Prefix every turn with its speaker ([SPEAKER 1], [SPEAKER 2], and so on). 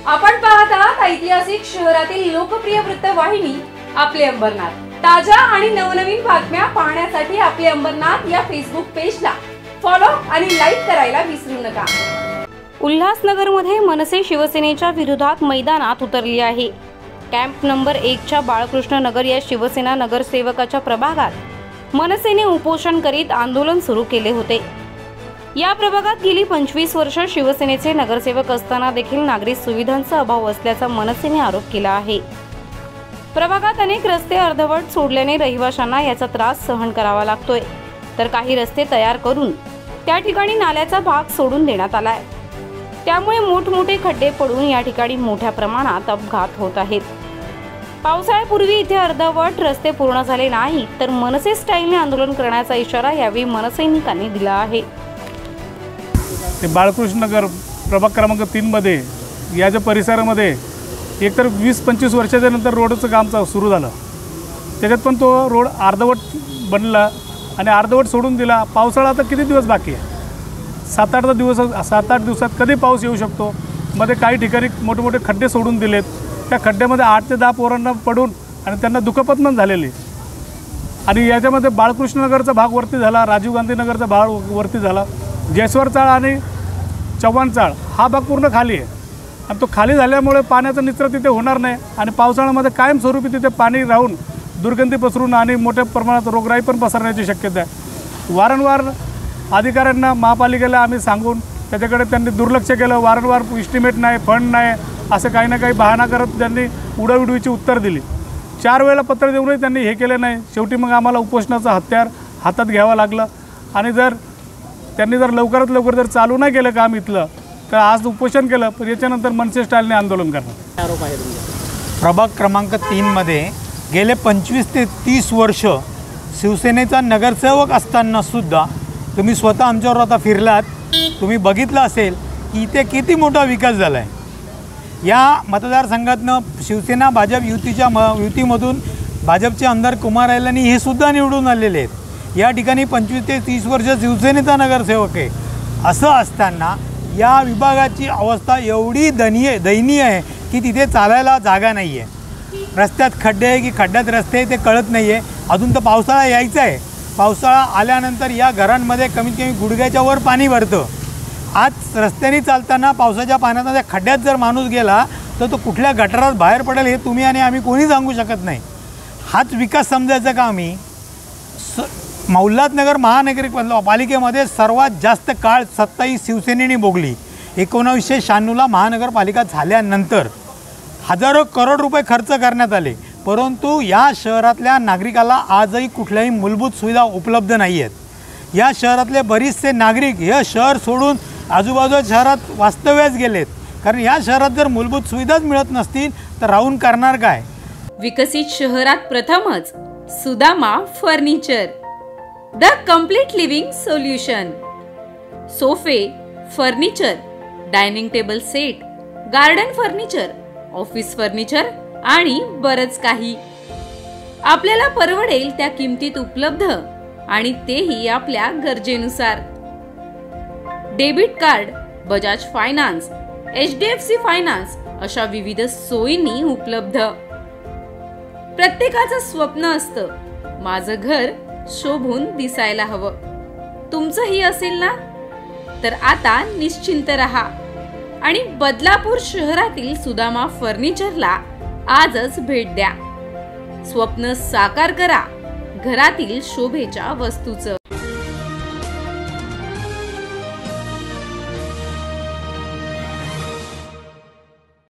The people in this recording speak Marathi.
[SPEAKER 1] आपण पाहत आहात ऐतिहासिक शहरातील लोकप्रिय वृत्तवाहिनी आपले अंबरनाथ। ताजा आणि नवनवीन बातम्या पाहण्यासाठी आपले अंबरनाथ या फेसबुक पेजला फॉलो आणि लाईक करायला विसरू नका। उल्हासनगरमध्ये मनसे शिवसेनेच्या विरोधात मैदानात उतरली आहे। कॅम्प नंबर 1 च्या बाळकृष्ण नगर या शिवसेना नगरसेवकाच्या प्रभागात मनसेने उपोषण करीत आंदोलन सुरू केले होते। या प्रभागात गेली 25 वर्ष शिवसेनेचे नगरसेवक असताना देखील नागरिक सुविधांचा अभाव असल्याचा मनसेने आरोप केला आहे। प्रभागात अनेक रस्ते अर्धवट सोडल्याने रहिवाशांना याचा त्रास सहन करावा लागतोय, तर काही रस्ते तयार करून त्या ठिकाणी नाल्याचा भाग सोडून देण्यात आलाय। त्यामुळे मोठमोठे खड्डे पडून या ठिकाणी मोठ्या प्रमाणात अपघात होत आहेत। पावसाळ्यापूर्वी इथे अर्धवट रस्ते पूर्ण झाले नाही तर मनसे स्टाईलने आंदोलन करण्याचा इशारा यावेळी मनसैनिकांनी दिला आहे।
[SPEAKER 2] बाळकृष्ण नगर प्रभाग क्रमांक 3 मध्ये या ज्या परिसरामध्ये एकतर 20-25 वर्षाच्या नंतर रोडचं काम सुरू झालं, त्याच्यात पण तो रोड अर्धवट बनला आणि अर्धवट सोडून दिला। पावसाळा आता किती दिवस बाकी आहे? 7-8 दिवसात कधी पाऊस येऊ शकतो। मध्ये काही ठिकाणी मोठे मोठे खड्डे सोडून दिलेत, त्या खड्ड्यामध्ये 8 ते 10 पोरांना पडून आणि त्यांना दुखापत पण झालेली। आणि याच्यामध्ये बाळकृष्ण नगरचा भाग वरती झाला, राजीव गांधी नगरचा भाग वरती झाला, जयस्वर चाळ आणि चव्हाण चाळ हा भाग पूर्ण खाली आहे। आणि तो खाली झाल्यामुळे पाण्याचा निचरा तिथे होणार नाही आणि पावसाळ्यामध्ये कायमस्वरूपी तिथे पाणी राहून दुर्गंधी पसरून आणि मोठ्या प्रमाणात रोगराई पण पसरण्याची शक्यता आहे। वारंवार अधिकाऱ्यांना महापालिकेला आम्ही सांगून त्याच्याकडे त्यांनी दुर्लक्ष केलं। वारंवार इस्टिमेट नाही, फंड नाही, असं काही ना काही बहाणा करत त्यांनी उडवडीची उत्तर दिली। 4 वेळेला पत्र देऊनही त्यांनी हे केलं नाही। शेवटी मग आम्हाला उपोषणाचं हत्यार हातात घ्यावं लागलं आणि त्यांनी जर लवकरात लवकर जर चालू नाही केलं काम इथलं तर आज उपोषण केलं, पण याच्यानंतर मनसे स्टाईलने आंदोलन करणार।
[SPEAKER 3] आरोप आहे प्रभाग क्रमांक 3 मध्ये गेले 25 ते 30 वर्ष शिवसेनेचा नगरसेवक असताना सुद्धा तुम्ही स्वतः आमच्यावर आता फिरलात, तुम्ही बघितलं असेल की इथे किती मोठा विकास झाला आहे। या मतदारसंघातनं शिवसेना भाजप युतीमधून भाजपचे आमदार कुमार अय्यलांनी हे सुद्धा निवडून आलेले आहेत। या ठिकाणी 25 ते 30 वर्ष शिवसेनेचा नगरसेवक आहे। असं असताना या विभागाची अवस्था एवढी दयनीय आहे की तिथे चालायला जागा नाही आहे। रस्त्यात खड्डे आहे की खड्ड्यात रस्ते आहे ते कळत नाही आहे। अजून तर पावसाळा यायचा आहे। पावसाळा आल्यानंतर या घरांमध्ये कमीत कमी गुडघ्याच्या वर पाणी भरतं। आज रस्त्याने चालताना पावसाच्या पाण्यात त्या खड्ड्यात जर माणूस गेला तर तो कुठल्या गटारात बाहेर पडेल हे तुम्ही आणि आम्ही कोणी सांगू शकत नाही। हाच विकास समजायचा का आम्ही? उल्हासनगर महानगरपालिकेमध्ये सर्वात जास्त काळ सत्ता ही शिवसेनेने भोगली। 1996ला महानगरपालिका झाल्यानंतर हजारो करोड रुपये खर्च करण्यात आले, परंतु या शहरातल्या नागरिकाला आजही कुठल्याही मूलभूत सुविधा उपलब्ध नाही आहेत। या शहरातले बरेचसे नागरिक हे शहर सोडून आजूबाजूच्या शहरात वास्तव्यास गेलेत, कारण या शहरात जर मूलभूत सुविधाच मिळत नसतील तर राहून करणार काय?
[SPEAKER 1] विकसित शहरात प्रथमच Sudama furniture, the complete living solution. सोफे, furniture, dining table set, garden furniture, office furniture आणि बरंच काही आपल्याला परवडेल त्या किमतीत उपलब्ध आणि तेही आपल्या गरजेनुसार। Debit card, Bajaj finance, HDFC finance अशा विविध सोयींनी उपलब्ध। प्रत्येकाचं स्वप्न असतं माझं घर शोभून दिसायला हवं। तुमचंही असेल ना? तर आता निश्चिंत रहा आणि बदलापूर शहरातील सुदामा फर्निचरला आजच भेट द्या। स्वप्न साकार करा घरातील शोभेच्या वस्तूचं।